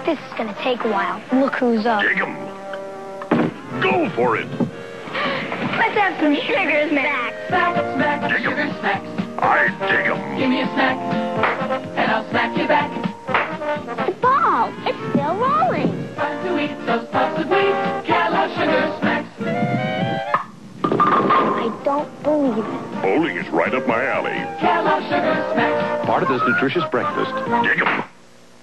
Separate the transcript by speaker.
Speaker 1: This is gonna take a while. Look who's up.
Speaker 2: Dig 'em. Go for it.
Speaker 1: Let's have some sugar snacks.
Speaker 3: Smack,
Speaker 2: Dig 'em.
Speaker 3: sugar snacks.
Speaker 2: I dig 'em.
Speaker 3: Give me a snack, and I'll snack you back.
Speaker 1: The ball, it's still rolling.
Speaker 3: Time to eat those puffs of wheat. Kellogg's Sugar Smacks.
Speaker 1: I don't believe it.
Speaker 2: Bowling is right up my alley.
Speaker 3: Kellogg's Sugar Smacks.
Speaker 4: Part of this nutritious breakfast.
Speaker 2: Dig 'em.